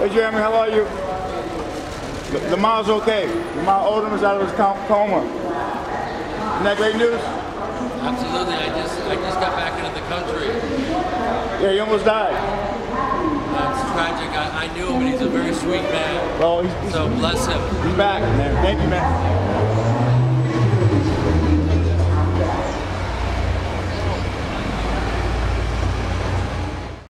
Hey Jeremy, how are you? Lamar's okay. Lamar Odom is out of his coma. Isn't that great news? Absolutely. I just got back into the country. Yeah, he almost died. It's tragic. I knew him, and he's a very sweet man. Well, so bless him. He's back, man. Thank you, man.